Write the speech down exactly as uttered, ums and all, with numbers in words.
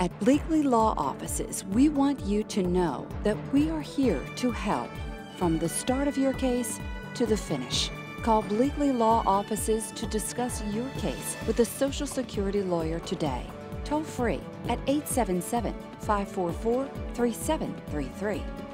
At Bleakley Law Offices, we want you to know that we are here to help from the start of your case to the finish. Call Bleakley Law Offices to discuss your case with a Social Security lawyer today. Toll free at eight seven seven, five four four, three seven three three.